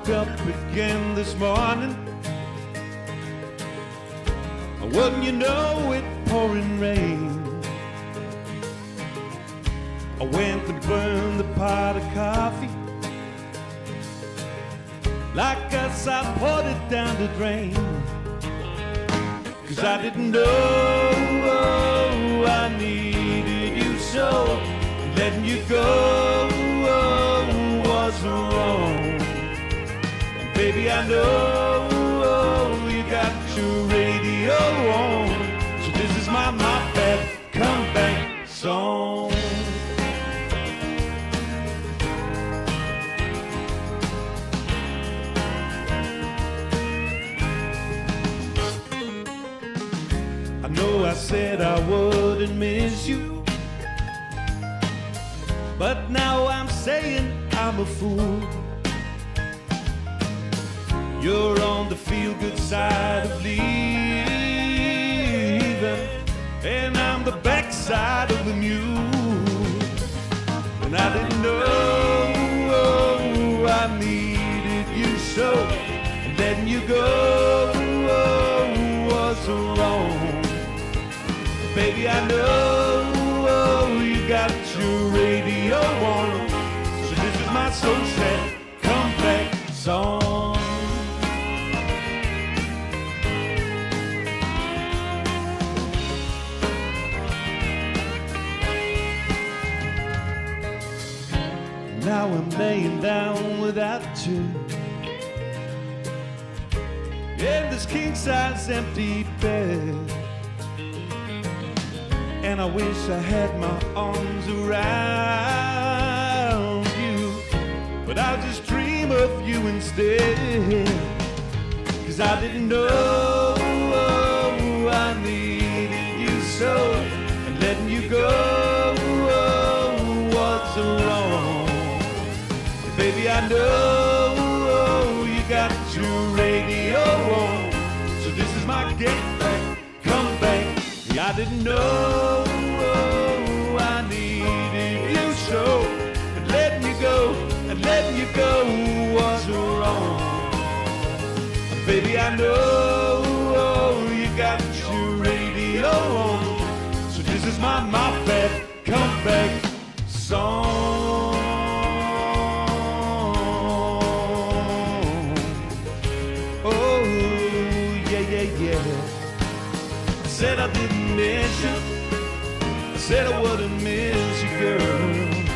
woke up again this morning. Wouldn't you know it, pouring rain. I went to burn the pot of coffee. Like us, I poured it down the drain. 'Cause I didn't know I needed you so. Letting you go was wrong. Baby, I know you got your radio on. So this is my bad comeback song. I know I said I wouldn't miss you, but now I'm saying I'm a fool. You're on the feel-good side of leaving, and I'm the backside of the mule. And I didn't know I needed you so. And letting you go was wrong. Baby, I know you got your radio on. So this is my so sad comeback song. Now I'm laying down without you in this king-size empty bed, and I wish I had my arms around you, but I'll just dream of you instead. 'Cause I didn't know I needed you so, and letting you go was wrong. Baby, I know you got your radio on. So this is my get back, come back. I didn't know I needed you so. And letting you go was wrong. Baby, I know you got your radio on. So this is my bad comeback song. Said I didn't miss you, I said I wouldn't miss you, girl.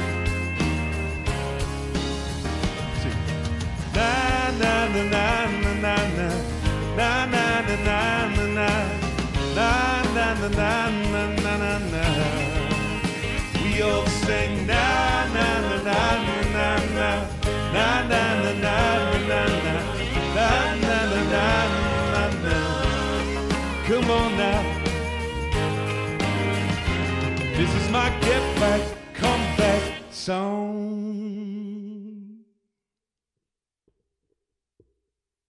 See. Na na na na na na na na na na na na na na na na na na. We all sing na na na na na na na na na na na na na na na. Come on now. This is my get back, come back song.